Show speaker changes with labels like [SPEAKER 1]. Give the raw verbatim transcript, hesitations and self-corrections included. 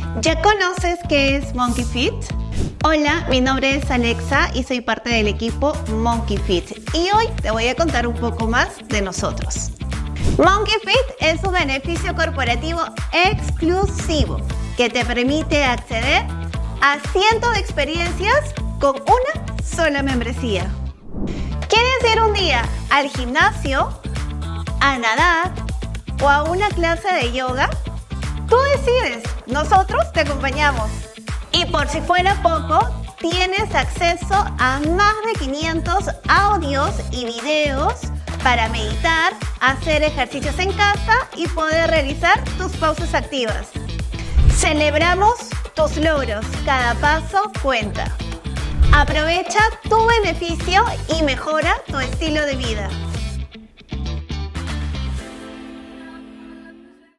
[SPEAKER 1] ¿Ya conoces qué es Monkey Fit? Hola, mi nombre es Alexa y soy parte del equipo Monkey Fit. Y hoy te voy a contar un poco más de nosotros. Monkey Fit es un beneficio corporativo exclusivo que te permite acceder a cientos de experiencias con una sola membresía. ¿Quieres ir un día al gimnasio, a nadar o a una clase de yoga? Tú decides, nosotros te acompañamos. Y por si fuera poco, tienes acceso a más de quinientos audios y videos para meditar, hacer ejercicios en casa y poder realizar tus pausas activas. Celebramos tus logros, cada paso cuenta. Aprovecha tu beneficio y mejora tu estilo de vida.